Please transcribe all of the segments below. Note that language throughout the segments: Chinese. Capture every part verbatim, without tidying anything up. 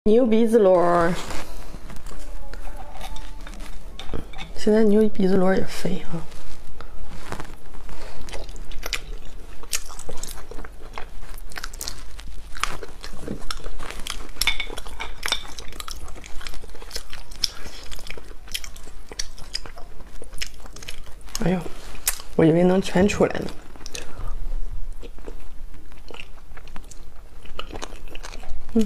牛鼻子螺儿，现在牛鼻子螺也肥啊。哎呦，我以为能全出来呢。嗯。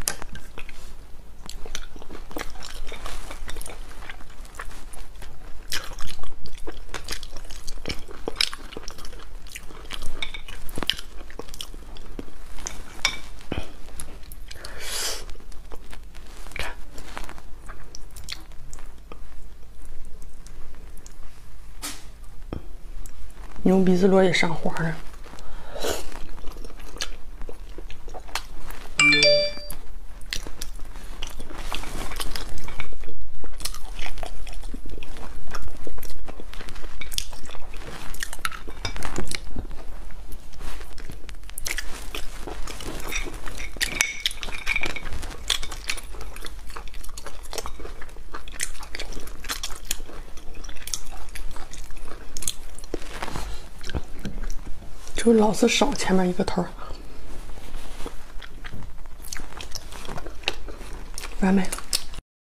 牛鼻子螺也上花了，就老是少前面一个头儿，完美。